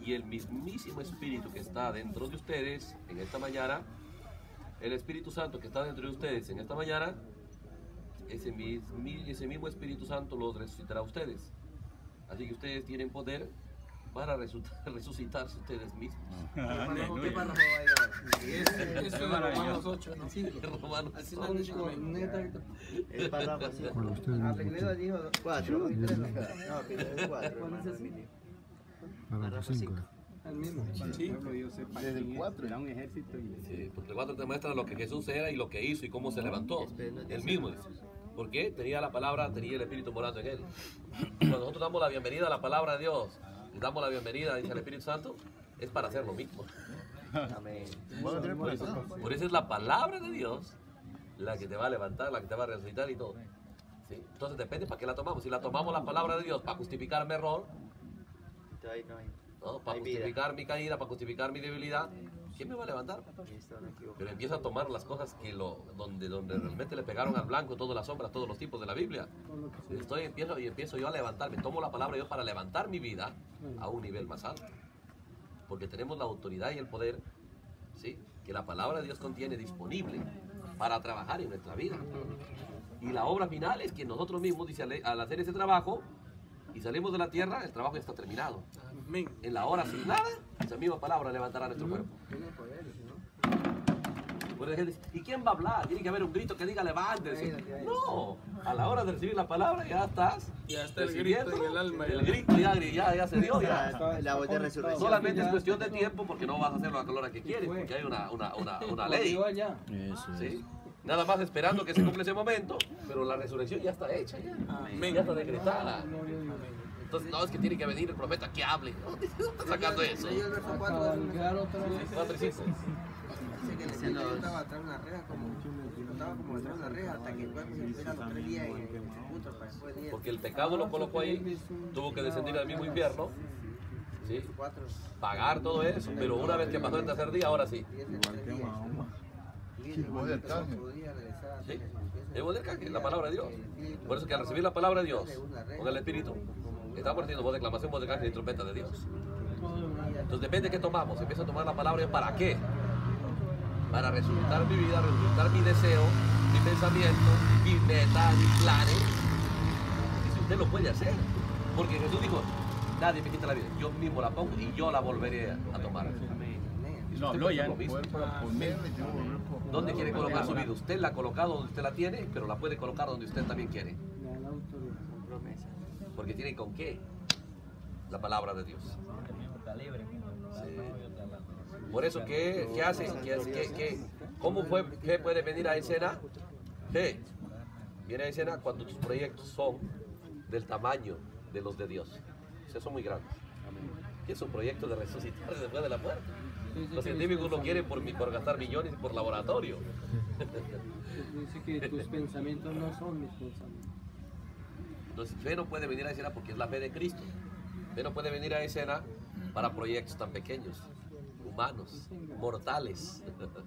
Y el mismísimo Espíritu que está dentro de ustedes en esta mañana, el Espíritu Santo que está dentro de ustedes en esta mañana, ese mismo Espíritu Santo los resucitará a ustedes. Así que ustedes tienen poder para resucitarse ustedes mismos. ¿Qué párrafo hay? Eso es Romanos 8, ¿no? Romanos Al final dice El párrafo 5. Primero dijo 4. y 3 no. No, primero 4. Párrafo 5. el mismo. Sí. Desde el 4. Era un ejército y... Sí, porque el 4 te muestra lo que Jesús era y lo que hizo y cómo se levantó. El mismo dice. ¿Por qué? Tenía la palabra, tenía el Espíritu morando en él. Cuando nosotros damos la bienvenida a la palabra de Dios, y damos la bienvenida, dice el Espíritu Santo, es para hacer lo mismo. Amén. Por eso es la palabra de Dios la que te va a levantar, la que te va a resucitar y todo. ¿Sí? Entonces depende para qué la tomamos. Si la tomamos la palabra de Dios para justificar mi error, ¿no? Para justificar mi caída, para justificar mi debilidad, ¿quién me va a levantar? Pero empiezo a tomar las cosas que donde realmente le pegaron al blanco, todas las sombras, todos los tipos de la Biblia. Empiezo yo a levantarme, tomo la palabra de Dios para levantar mi vida a un nivel más alto. Porque tenemos la autoridad y el poder, ¿sí?, que la palabra de Dios contiene disponible para trabajar en nuestra vida. Y la obra final es que nosotros mismos, dice, al hacer ese trabajo y salimos de la tierra, el trabajo ya está terminado. En la hora sin nada, esa misma palabra levantará nuestro cuerpo. Por ejemplo, ¿y quién va a hablar? Tiene que haber un grito que diga levántese. No, a la hora de recibir la palabra ya estás. Ya está el grito en el alma. El grito ya se dio. Ya. La voz de resurrección. Solamente es cuestión de tiempo porque no vas a hacerlo a la hora que quieres, porque hay una ley. ¿Sí? Nada más esperando que se cumpla ese momento, pero la resurrección ya está hecha, ya está decretada. Entonces, no, es que tiene que venir el profeta que hable. ¿Dónde está sacando eso? 4 y 5. Dice que el Espíritu estaba atrás de una reja, estaba como detrás de una reja hasta que el cuerpo se espera los 3 días en el sepulcro para después 10. Porque el pecado lo colocó ahí, tuvo que descender al mismo infierno, ¿sí?, pagar todo eso, pero una vez que pasó el tercer día, ahora sí. El voz del arcángel. ¿Sí? El voz del arcángel, la palabra de Dios. Por eso que al recibir la palabra de Dios con el Espíritu, estamos haciendo voz de aclamación, voz de arcángel y trompeta de Dios. Entonces depende de qué tomamos. Empiezo a tomar la palabra de ¿para qué? Para resucitar mi vida, resucitar mi deseo, mi pensamiento, mi meta, mis planes. Y si usted lo puede hacer, porque Jesús dijo, nadie me quita la vida, yo mismo la pongo y yo la volveré a tomar. No, habló ya. ¿Dónde quiere colocar su vida? Usted la ha colocado donde usted la tiene, pero la puede colocar donde usted también quiere. Porque tiene con qué la palabra de Dios. Sí. Por eso, ¿qué hace? ¿Cómo puede venir a escena? Fe viene a escena cuando tus proyectos son del tamaño de los de Dios. O sea, son muy grandes. ¿Qué es un proyecto de resucitar después de la muerte? Los científicos lo quieren por gastar millones y por laboratorio. Dice que tus pensamientos no son mis pensamientos. Entonces, fe no puede venir a escena porque es la fe de Cristo. Fe no puede venir a escena para proyectos tan pequeños, humanos, mortales.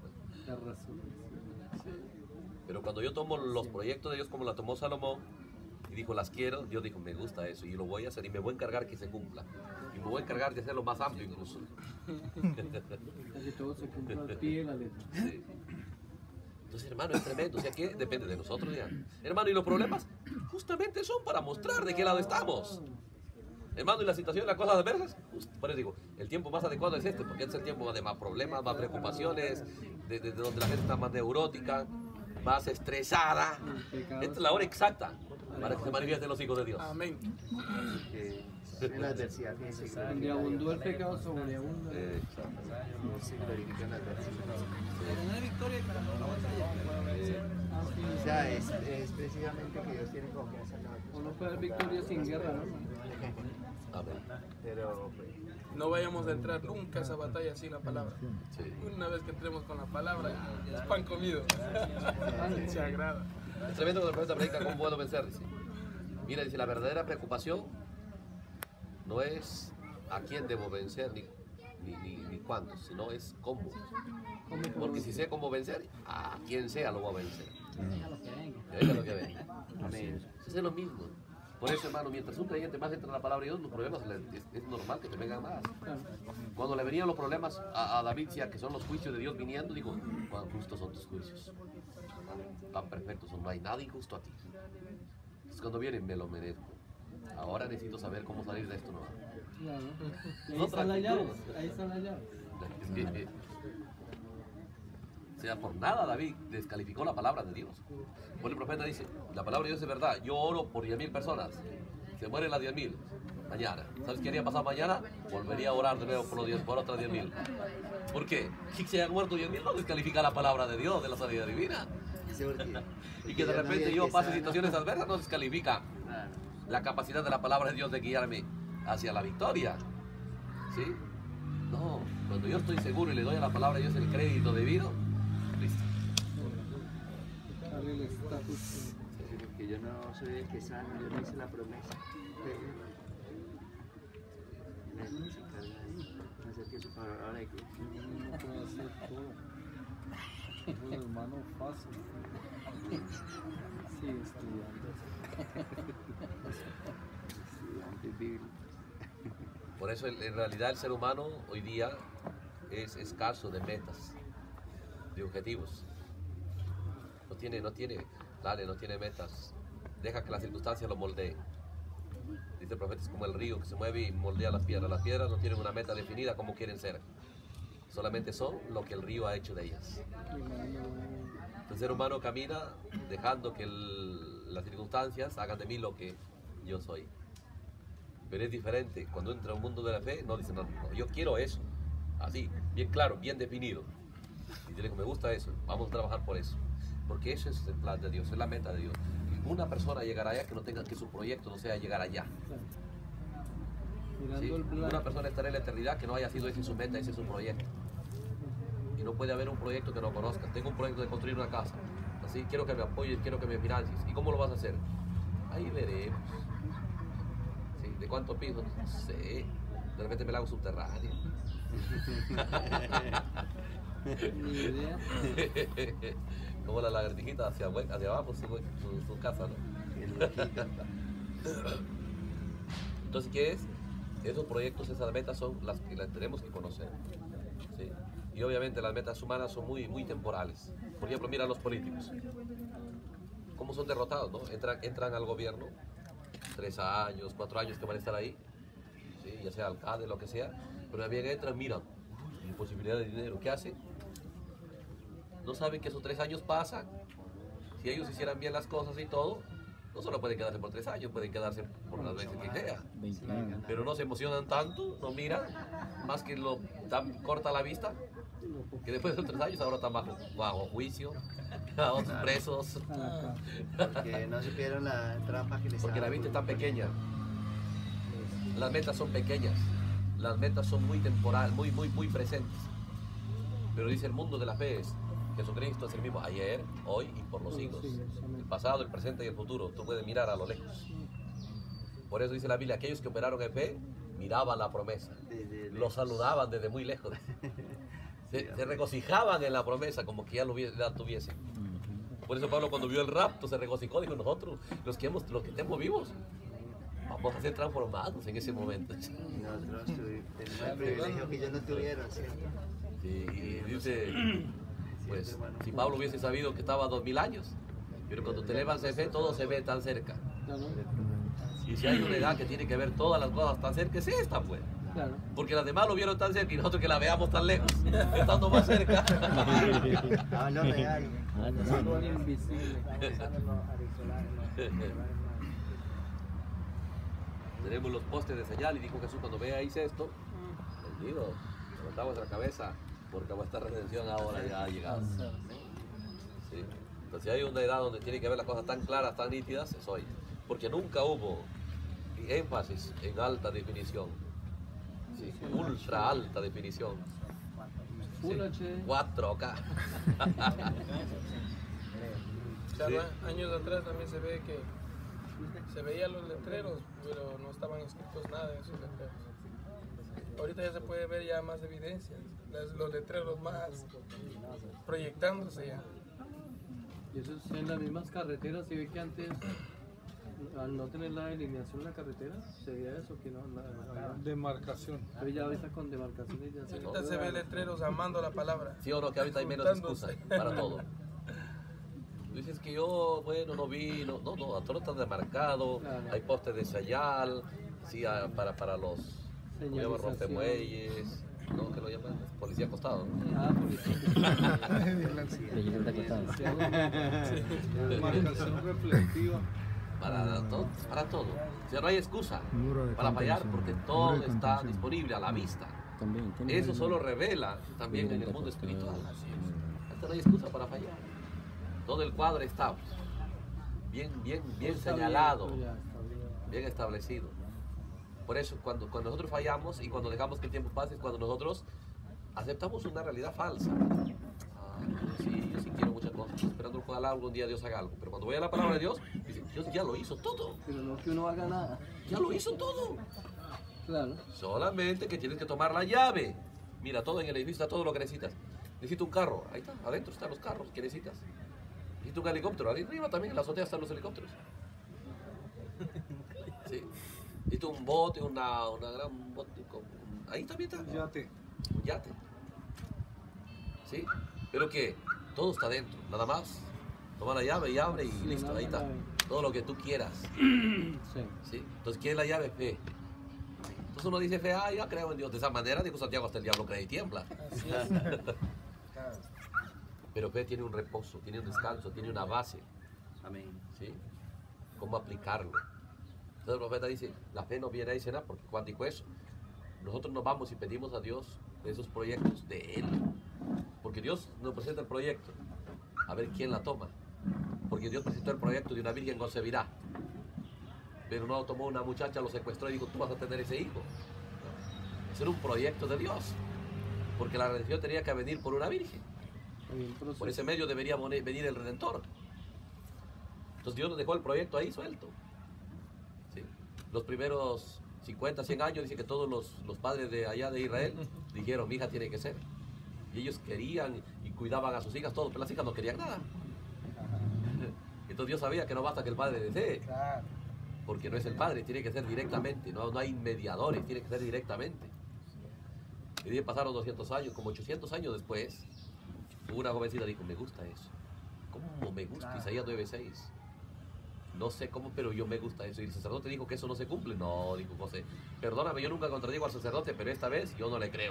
Sí. Pero cuando yo tomo los proyectos de Dios como la tomó Salomón y dijo las quiero, Dios dijo me gusta eso y lo voy a hacer y me voy a encargar que se cumpla. Y me voy a encargar de hacerlo más amplio incluso. Que todo se cumpla al pie de la letra. Sí. Entonces, hermano, es tremendo. O sea, que depende de nosotros ya. Hermano, y los problemas justamente son para mostrar de qué lado estamos. Hermano, y la situación, las cosas adversas, por eso digo, el tiempo más adecuado es este, porque este es el tiempo de más problemas, más preocupaciones, de donde la gente está más neurótica, más estresada. Esta es la hora exacta para que se manifiesten los hijos de Dios. Amén. En la adversidad. Donde abundó el pecado, sobreabunda. O sea, es precisamente que Dios tiene confianza en nosotros. Uno puede dar victoria sin guerra, ¿no? Amén. Pero No vayamos a entrar nunca a esa batalla sin la palabra. Sí. Una vez que entremos con la palabra, es pan comido. Se agrada. Es tremendo cuando el profeta predica cómo puedo vencer, dice. Mira, dice, la verdadera preocupación no es a quién debo vencer ni cuándo, sino es cómo. Porque si sé cómo vencer, a quien sea lo voy a vencer. Que venga lo que venga. Amén. Eso es lo mismo. Por eso, hermano, mientras un creyente más entra en la palabra de Dios, los problemas es normal que te vengan más. Cuando le venían los problemas a David, decía que son los juicios de Dios viniendo, digo, cuán justos son tus juicios. Tan perfectos son, no hay nada injusto a ti. Entonces cuando vienen, me lo merezco. Ahora necesito saber cómo salir de esto, ¿no? Claro. Y ahí No están las tranquilo. llaves. Ahí están las llaves. O sea, por nada David descalificó la palabra de Dios. Por el profeta dice, la palabra de Dios es verdad. Yo oro por 10.000 personas. Se mueren las 10.000. Mañana. ¿Sabes qué haría pasar mañana? Volvería a orar de nuevo por otras 10.000. ¿Por qué? Si se han muerto 10.000 no descalifica la palabra de Dios, de la sanidad divina. Y que de repente yo pase situaciones adversas no descalifica la capacidad de la palabra de Dios de guiarme hacia la victoria. ¿Sí? No, cuando yo estoy seguro y le doy a la palabra de Dios el crédito debido, listo. Darle el estatus. Que yo no soy el que sana, yo no hice la promesa. Me se encarga de hacer que su palabra de que No puede hacer todo. Es un hermano fácil. Sí, estudiando. estudiantes bíblicos. Por eso en realidad el ser humano hoy día es escaso de metas, de objetivos. No tiene metas. Deja que las circunstancias lo moldeen. Dice el profeta, es como el río que se mueve y moldea las piedras. Las piedras no tienen una meta definida como quieren ser. Solamente son lo que el río ha hecho de ellas. El ser humano camina dejando que las circunstancias hagan de mí lo que yo soy. Pero es diferente. Cuando entra a un mundo de la fe, no dice, no, yo quiero eso. Así, bien claro, bien definido. Y yo le digo, me gusta eso, vamos a trabajar por eso. Porque eso es el plan de Dios, es la meta de Dios. Una persona llegará allá que su proyecto no sea llegar allá. ¿Sí? Una persona estará en la eternidad que no haya sido ese su meta, ese es su proyecto. Y no puede haber un proyecto que no conozcas. Tengo un proyecto de construir una casa. Así, quiero que me apoyes, quiero que me financies. ¿Y cómo lo vas a hacer? Ahí veremos. ¿Sí? ¿De cuántos pisos? No sé. De repente me la hago subterráneo. Ni idea. Como la lagartijita hacia abajo, su casa, ¿no? Entonces, ¿qué es? Esos proyectos, esas metas son las que las tenemos que conocer. ¿Sí? Y obviamente las metas humanas son muy, muy temporales. Por ejemplo, mira a los políticos. ¿Cómo son derrotados, no? Entran al gobierno, 3 años, 4 años que van a estar ahí, ¿sí? Ya sea alcalde, lo que sea, pero también entran, miran, imposibilidad de dinero, ¿qué hacen? No saben que esos 3 años pasan. Si ellos hicieran bien las cosas y todo, no solo pueden quedarse por 3 años, pueden quedarse por las veces que sea. Pero no se emocionan tanto, no miran, más que lo dan corta la vista, que después de 3 años ahora están bajo juicio, a otros presos. Porque no supieron la trampa que les Porque la vista está pequeña. Las metas son pequeñas. Las metas son muy temporales, muy presentes. Pero dice el mundo de la fe es Jesucristo es el mismo ayer, hoy y por los siglos. El pasado, el presente y el futuro. Tú puedes mirar a lo lejos. Por eso dice la Biblia, aquellos que operaron en fe miraban la promesa. Lo saludaban desde muy lejos. Se regocijaban en la promesa como que ya la tuviesen. Por eso Pablo cuando vio el rapto se regocijó, dijo, nosotros, los que estemos vivos, vamos a ser transformados en ese momento. Nosotros tenemos el privilegio que ellos no tuvieron, ¿cierto? Sí, y dice, pues, si Pablo hubiese sabido que estaba a 2000 años, pero cuando te elevas en fe, todo se ve tan cerca. Y si hay una edad que tiene que ver todas las cosas tan cerca, es esta, pues. Claro. Porque las demás lo vieron tan cerca y nosotros que la veamos tan lejos, estando más cerca. Ah, lo real. Algo invisible. Tenemos los postes de señal y dijo Jesús, cuando veáis esto, bendigo, levantad vuestra cabeza, porque vuestra redención ahora ya ha llegado. ¿Sí? Entonces si hay una edad donde tiene que ver las cosas tan claras, tan nítidas, es hoy. Porque nunca hubo énfasis en alta definición. Sí, ultra alta definición. Full Sí, HD. 4K. Años atrás también se ve que se veían los letreros, pero no estaban escritos nada en esos letreros. Ahorita ya se puede ver ya más evidencias, los letreros más proyectándose ya. Y eso es en las mismas carreteras, se ve que antes al no tener la delineación en la carretera, sería eso que no Demarcación. pero ya ahorita con demarcaciones ya se Ahorita se ve letreros amando la palabra. ¿Sí o no? Que ahorita hay menos excusa para todo. Tú dices que yo, bueno, no vi, no, todo está demarcado, hay postes de señal, sí, para los rompemuelles, ¿no? ¿Qué lo llaman? Policía acostado. Ah, Demarcación reflectiva. Para todo. O sea, no hay excusa para fallar porque todo está disponible a la vista. Eso solo revela también en el mundo espiritual. Hasta no hay excusa para fallar. Todo el cuadro está bien señalado, bien establecido. Por eso cuando nosotros fallamos y cuando dejamos que el tiempo pase es cuando nosotros aceptamos una realidad falsa. Yo sí quiero muchas cosas, esperando que algún día Dios haga algo. Pero cuando voy a la palabra de Dios, dice, Dios ya lo hizo todo. Pero no que uno haga nada. Ya lo hizo todo. Claro. Solamente que tienes que tomar la llave. Mira, todo en el edificio está todo lo que necesitas. Necesito un carro, ahí está, adentro están los carros que necesitas. Necesito un helicóptero, ahí arriba también en la azotea están los helicópteros. Sí. Necesito un bote, una gran bote. Ahí también está. Un yate. ¿Sí? Pero que todo está dentro, nada más. Toma la llave y abre y listo, ahí está. Todo lo que tú quieras. ¿Sí? Entonces, ¿qué es la llave? Fe. Entonces uno dice fe, ya creo en Dios. De esa manera, dijo Santiago, hasta el diablo cree y tiembla. Así es. Pero fe tiene un reposo, tiene un descanso, tiene una base. Amén. ¿Sí? ¿Cómo aplicarlo? Entonces el profeta dice, la fe no viene a nada porque Juan dijo eso. Nosotros nos vamos y pedimos a Dios de esos proyectos de Él. Porque Dios nos presenta el proyecto. A ver quién la toma. Porque Dios presentó el proyecto de una virgen concebirá. Pero no tomó una muchacha, lo secuestró y dijo, tú vas a tener ese hijo. Ese era un proyecto de Dios. Porque la redención tenía que venir por una virgen. Por ese medio debería venir el Redentor. Entonces Dios nos dejó el proyecto ahí suelto. ¿Sí? Los primeros 50, 100 años dice que todos los padres de allá de Israel dijeron, mi hija tiene que ser. Y ellos querían y cuidaban a sus hijas, todo, pero las hijas no querían nada. Entonces Dios sabía que no basta que el padre desee, porque no es el padre, tiene que ser directamente, no hay mediadores, tiene que ser directamente. Y bien pasaron 200 años, como 800 años después, una jovencita dijo, me gusta eso. ¿Cómo me gusta? Isaías 9:6. No sé cómo, pero yo me gusta eso. Y el sacerdote dijo que eso no se cumple. No, dijo José, perdóname, yo nunca contradigo al sacerdote, pero esta vez yo no le creo.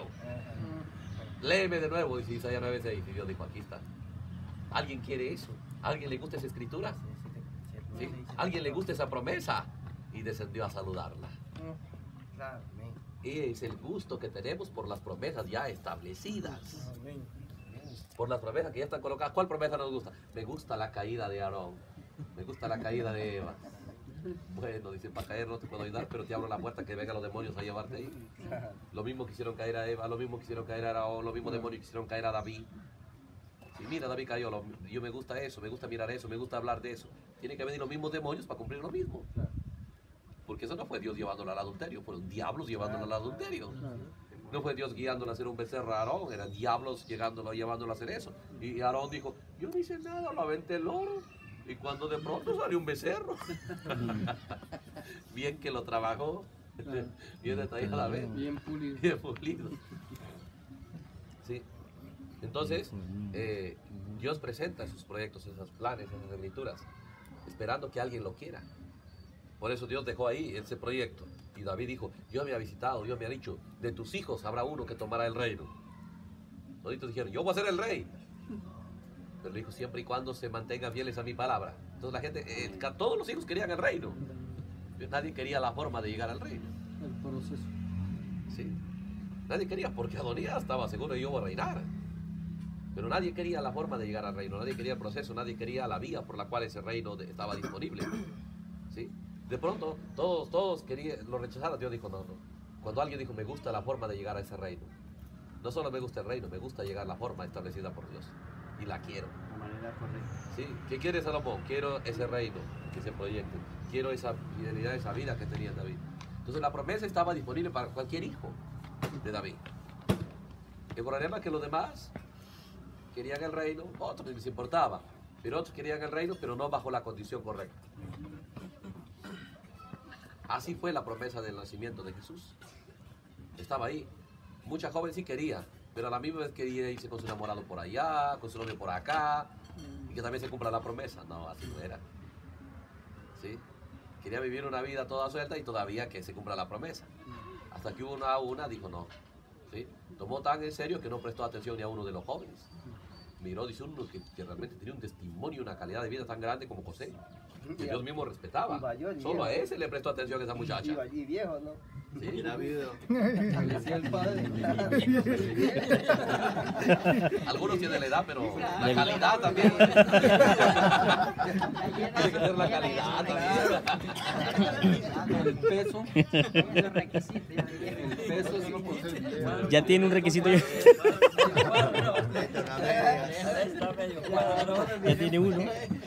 Léeme de nuevo, dice Isaías 9:6. Y Dios dijo, aquí está. ¿Alguien quiere eso? ¿Alguien le gusta esa escritura? ¿Sí? ¿Alguien le gusta esa promesa? Y descendió a saludarla. Claro, amén. Es el gusto que tenemos por las promesas ya establecidas. Por las promesas que ya están colocadas. ¿Cuál promesa nos gusta? Me gusta la caída de Aarón. Me gusta la caída de Eva. Bueno, dice, para caer no te puedo ayudar, pero te abro la puerta que vengan los demonios a llevarte ahí. Lo mismo quisieron caer a Eva, lo mismo quisieron caer a Aarón, lo mismo demonios quisieron caer a David. Sí, mira, David cayó, yo me gusta eso, me gusta mirar eso, me gusta hablar de eso. Tienen que venir los mismos demonios para cumplir lo mismo. Porque eso no fue Dios llevándolo al adulterio, fueron diablos llevándolo al adulterio. No fue Dios guiándolo a hacer un becerro a Aarón, eran diablos llevándolo a hacer eso. Y Aarón dijo, yo no hice nada, lo aventé el oro. Y cuando de pronto salió un becerro. Bien que lo trabajó, bien detallado a la vez. Bien pulido. Bien pulido. Sí. Entonces, Dios presenta sus proyectos, esos planes, esas escrituras, esperando que alguien lo quiera. Por eso Dios dejó ahí ese proyecto. Y David dijo, Dios me ha visitado, Dios me ha dicho, de tus hijos habrá uno que tomará el reino. Toditos dijeron, yo voy a ser el rey. Pero dijo, siempre y cuando se mantengan fieles a mi palabra. Entonces la gente, todos los hijos querían el reino. Nadie quería la forma de llegar al reino. El proceso. Sí. Nadie quería, porque Adonías estaba seguro de yo voy a reinar. Pero nadie quería la forma de llegar al reino, nadie quería el proceso, nadie quería la vía por la cual ese reino estaba disponible. ¿Sí? De pronto, todos querían, lo rechazaron. Dios dijo, no. Cuando alguien dijo, me gusta la forma de llegar a ese reino. No solo me gusta el reino, me gusta llegar a la forma establecida por Dios. Y la quiero. La manera correcta. ¿Sí? ¿Qué quiere Salomón? Quiero ese reino que se proyecte. Quiero esa fidelidad, esa vida que tenía David. Entonces la promesa estaba disponible para cualquier hijo de David. El problema es que los demás querían el reino, otros les importaba, pero otros querían el reino, pero no bajo la condición correcta. Así fue la promesa del nacimiento de Jesús. Estaba ahí. Mucha joven sí quería, pero a la misma vez quería irse con su enamorado por allá, con su novio por acá, y que también se cumpla la promesa. No, así no era. ¿Sí? Quería vivir una vida toda suelta y todavía que se cumpla la promesa. Hasta que una dijo no. ¿Sí? Tomó tan en serio que no prestó atención ni a uno de los jóvenes. Miró, dice uno que realmente tenía un testimonio, una calidad de vida tan grande como José, que Dios mismo respetaba. Solo a ese le prestó atención a esa muchacha. Y viejo, ¿no? ¿Sí? Y la viudo. Decía el padre. Algunos tienen la edad, pero la calidad también. Tiene que ser la calidad también. El peso. Los requisitos. El peso sí. Ya tiene un requisito. Ya tiene uno.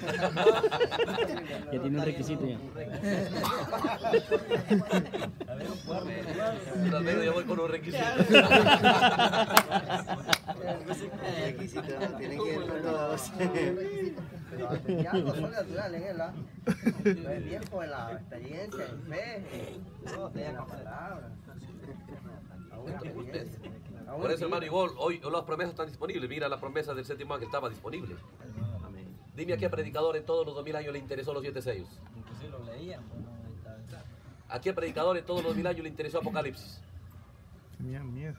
Ya tiene un requisito ya. Al menos yo voy con un requisito. Requisitos, ¿no? Tienen que ir con todos. Pero ya no son naturales, ¿verdad? No es viejo en la experiencia, en fe, en la palabra. Por eso, hermano, igual, hoy las promesas están disponibles. Mira, la promesa del séptimo ángel estaba disponible. Dime a qué predicador en todos los 2000 años le interesó los 7 sellos. Inclusive lo leían. ¿A qué predicador en todos los 2000 años le interesó Apocalipsis? Tenían miedo.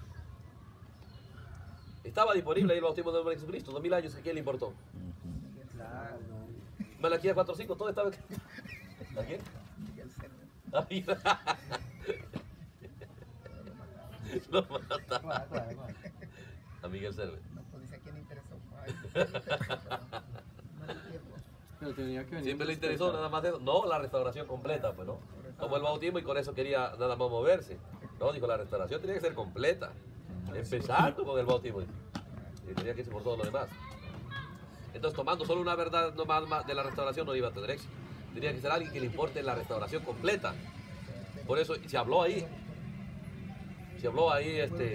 Estaba disponible ahí el bautismo del nombre de Jesucristo. 2000 años, ¿a quién le importó? Malaquías 4:5, todo estaba... ¿A quién? No mata. A Miguel Cerve. Pero tenía que venir. Siempre le interesó nada más eso. No, la restauración completa, pues no. Como el bautismo y con eso quería nada más moverse. No, dijo, la restauración tenía que ser completa. Empezando con el bautismo. Y tenía que irse por todo lo demás. Entonces, tomando solo una verdad nomás de la restauración no iba a tener éxito. Tenía que ser alguien que le importe la restauración completa. Por eso se habló ahí. Se habló ahí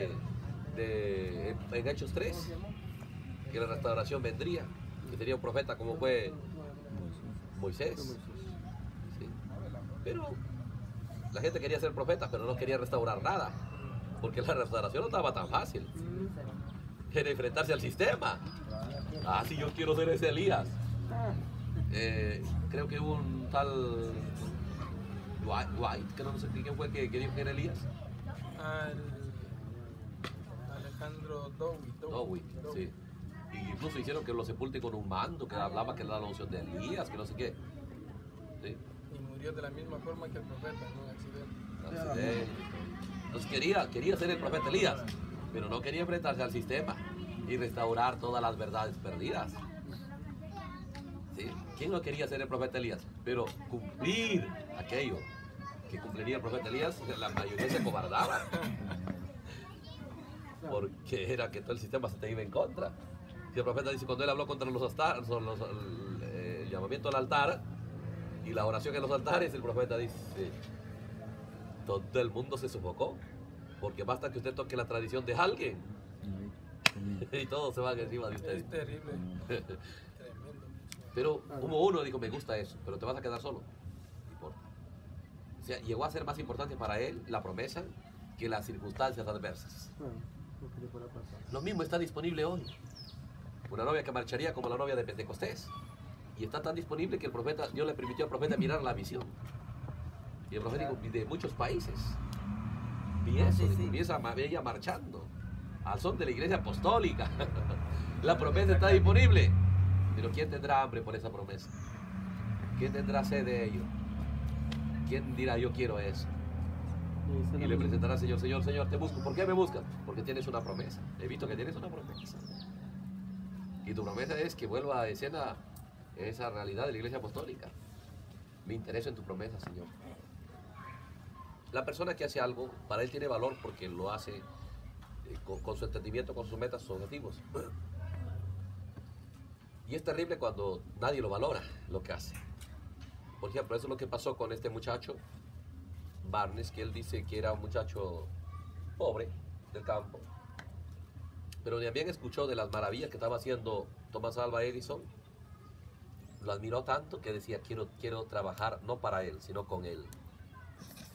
en Hechos 3 que la restauración vendría, que sería un profeta como fue Moisés. Sí. Pero la gente quería ser profeta, pero no quería restaurar nada, porque la restauración no estaba tan fácil. Era enfrentarse al sistema. Ah, sí, yo quiero ser ese Elías. Creo que hubo un tal White, que no sé quién fue que dijo que era Elías. Alejandro Dowie, sí. Y incluso hicieron que lo sepulten con un mando, que hablaba que era la unción de Elías, que no sé qué. Sí. Y murió de la misma forma que el profeta, en un accidente. Accidente. Entonces quería ser el profeta Elías, pero no quería enfrentarse al sistema y restaurar todas las verdades perdidas. ¿Sí? ¿Quién no quería ser el profeta Elías? Pero cumplir aquello que cumpliría el profeta Elías, la mayoría se cobardaba. Porque era que todo el sistema se te iba en contra. Y el profeta dice, cuando él habló contra los altares, el llamamiento al altar y la oración en los altares, el profeta dice, todo el mundo se sofocó, porque basta que usted toque la tradición de alguien y todo se va encima de usted. Es terrible. Tremendo. Pero hubo uno dijo, me gusta eso, pero te vas a quedar solo. No importa. O sea, llegó a ser más importante para él la promesa que las circunstancias adversas. Lo mismo está disponible hoy. Una novia que marcharía como la novia de Pentecostés. Y está tan disponible que el profeta, Dios le permitió al profeta mirar la visión. Y el profeta dijo, de muchos países. Vi eso, vi esa ella marchando al son de la iglesia apostólica. La promesa está disponible. Pero ¿quién tendrá hambre por esa promesa? ¿Quién tendrá sed de ello? ¿Quién dirá yo quiero eso? Y le presentará al Señor, Señor, Señor, te busco. ¿Por qué me buscas? Porque tienes una promesa. He visto que tienes una promesa. Y tu promesa es que vuelva a escena esa realidad de la iglesia apostólica. Me intereso en tu promesa, Señor. La persona que hace algo, para él tiene valor porque lo hace con su entendimiento, con sus metas, sus objetivos. Y es terrible cuando nadie lo valora, lo que hace. Por ejemplo, eso es lo que pasó con este muchacho, Barnes, que él dice que era un muchacho pobre del campo, pero también escuchó de las maravillas que estaba haciendo Thomas Alva Edison. Lo admiró tanto que decía, quiero trabajar no para él, sino con él.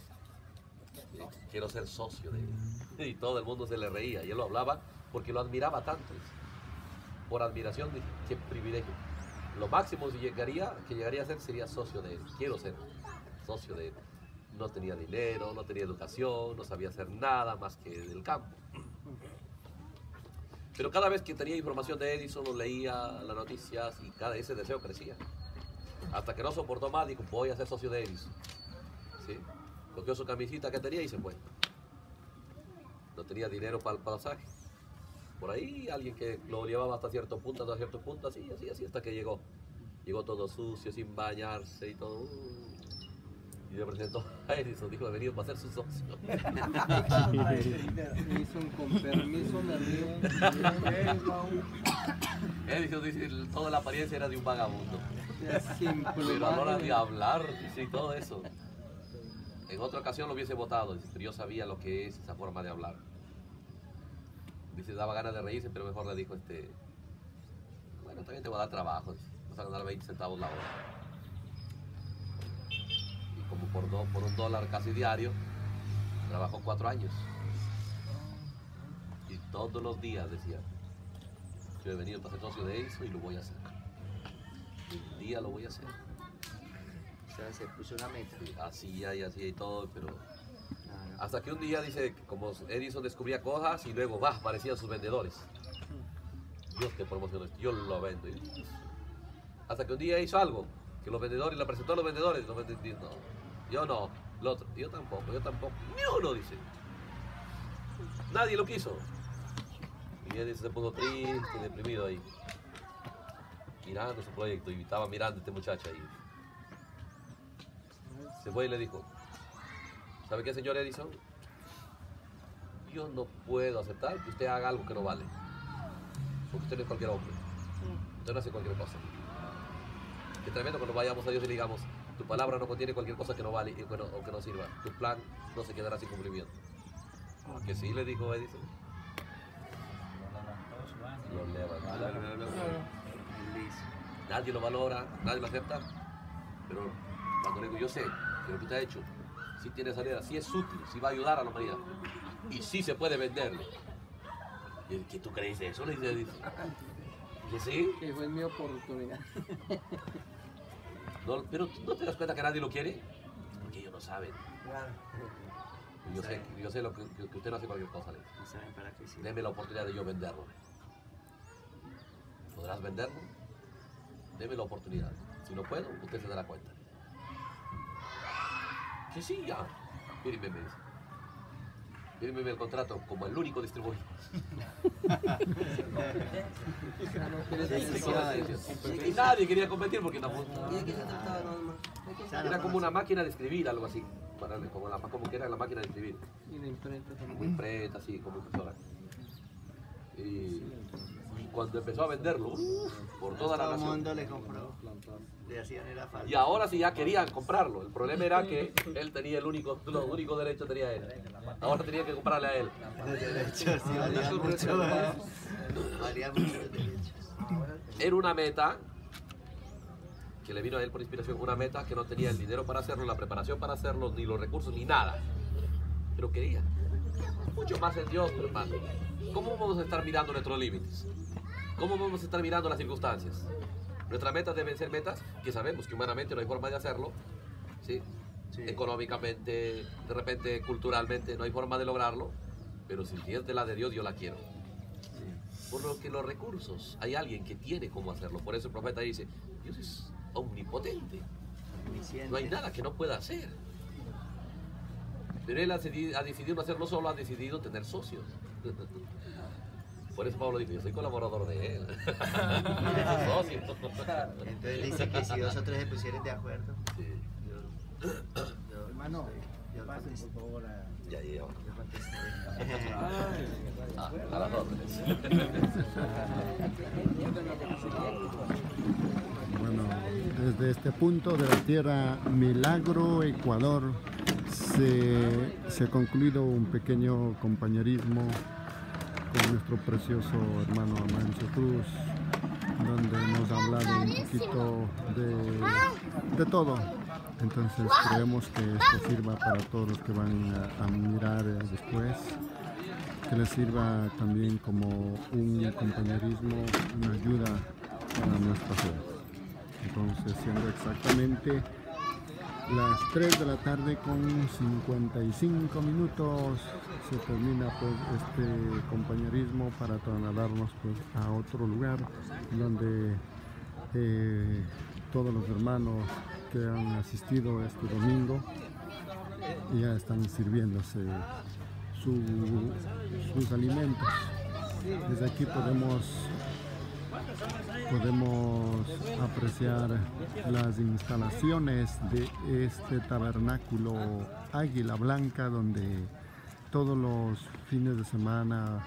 quiero ser socio de él. Y todo el mundo se le reía. Y él lo hablaba porque lo admiraba tanto. Por admiración, qué privilegio. Lo máximo que llegaría a ser sería socio de él. Quiero ser socio de él. No tenía dinero, no tenía educación, no sabía hacer nada más que del campo. Pero cada vez que tenía información de Edison, lo leía las noticias y cada ese deseo crecía. Hasta que no soportó más, dijo, voy a ser socio de Edison. ¿Sí? Cogió su camisita que tenía y se fue. No tenía dinero para el pasaje. Por ahí alguien que lo llevaba hasta cierto punto, así, hasta que llegó. Llegó todo sucio, sin bañarse y todo. Y le presentó a Edison, dijo, he venido para ser su socio. Edison, con permiso, me río. Edison dice, toda la apariencia era de un vagabundo. Sin Pero a la hora de hablar, dice, y todo eso. En otra ocasión lo hubiese votado, dice, pero yo sabía lo que es esa forma de hablar. Dice, daba ganas de reírse, pero mejor le dijo, bueno, también te voy a dar trabajo, dice, vas a ganar 20 centavos la hora. Y como por $1 casi diario, trabajó 4 años. Y todos los días decía, yo he venido para ser socio de eso y lo voy a hacer. Un día lo voy a hacer. O sea, se puso una meta. Hacía y todo, pero hasta que un día dice, como Edison descubría cosas y luego aparecían sus vendedores. Dios te promociona esto, yo lo vendo. Hasta que un día hizo algo, que los vendedores, le presentó a los vendedores, no, yo no, el otro, yo tampoco, ni uno, dice. Nadie lo quiso. Y Edison se puso triste, deprimido ahí, mirando su proyecto, y estaba mirando a este muchacho ahí. Se fue y le dijo, ¿sabe qué, señor Edison? Yo no puedo aceptar que usted haga algo que no vale. Porque usted no es cualquier hombre. Usted no hace cualquier cosa. Qué tremendo cuando vayamos a Dios y le digamos, tu palabra no contiene cualquier cosa que no vale o que no sirva. Tu plan no se quedará sin cumplimiento. Que sí, le dijo Edison. Lo levantó. Nadie lo valora, nadie lo acepta. Pero cuando le digo, yo sé que lo que usted ha hecho, sí tiene salida, sí es útil, sí va a ayudar a la humanidad. Y sí se puede venderle. ¿Y qué tú crees de eso? Le dice. ¿Que sí? Que fue mi oportunidad. No, pero ¿no te das cuenta que nadie lo quiere? Porque ellos no saben. Yo sé lo que usted no hace cualquier cosa. No saben para qué sirve. Deme la oportunidad de yo venderlo. ¿Podrás venderlo? Deme la oportunidad. Si no puedo, usted se dará cuenta. Que sí, ya. Fírmeme, me dice. Fírmeme el contrato como el único distribuidor. Y nadie quería competir porque no. ¿Y de qué se trataba normal? Era como una máquina de escribir, algo así. Como que era la máquina de escribir. Y la imprenta también. Como imprenta, así, como impresora. Y cuando empezó a venderlo, por toda la Todo el nación. mundo le compró. Le hacían era falta. Y ahora sí ya querían comprarlo. El problema era que él tenía los únicos derechos tenía él. Ahora tenía que comprarle a él. Los derechos, sí, valía mucho. Valía mucho los derechos. Era una meta que le vino a él por inspiración, una meta que no tenía el dinero para hacerlo, la preparación para hacerlo, ni los recursos, ni nada. Pero quería. Mucho más en Dios, hermano. ¿Cómo vamos a estar mirando nuestros límites? ¿Cómo vamos a estar mirando las circunstancias? Nuestras metas deben ser metas que sabemos que humanamente no hay forma de hacerlo, ¿sí? Sí. Económicamente, de repente culturalmente no hay forma de lograrlo, pero si es de la de Dios, yo la quiero. Sí. Por lo que los recursos, hay alguien que tiene cómo hacerlo. Por eso el profeta dice, Dios es omnipotente, no hay nada que no pueda hacer. Pero él ha decidido no hacerlo solo, ha decidido tener socios. Por eso Pablo dice, yo soy colaborador de él. Socio. Entonces dice que si vosotros se pusieran de acuerdo. Sí. Hermano, yo pasen por favor a... Ya lleva. Yo contestaré. A las órdenes. Bueno, desde este punto de la tierra Milagro, Ecuador, se ha concluido un pequeño compañerismo con nuestro precioso hermano Amancio Cruz, donde nos ha hablado un poquito de todo, Entonces creemos que esto sirva para todos los que van a mirar después, que les sirva también como un compañerismo, una ayuda para nuestra fe. Entonces, siendo exactamente las 3 de la tarde con 55 minutos, se termina pues este compañerismo para trasladarnos pues a otro lugar donde todos los hermanos que han asistido este domingo ya están sirviéndose sus alimentos. Desde aquí podemos apreciar las instalaciones de este tabernáculo Águila Blanca, donde todos los fines de semana,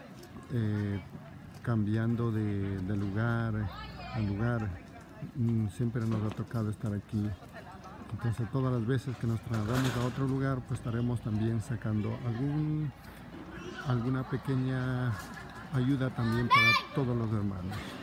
cambiando de lugar a lugar, siempre nos ha tocado estar aquí. Entonces todas las veces que nos trasladamos a otro lugar, pues estaremos también sacando alguna pequeña ayuda también para todos los hermanos.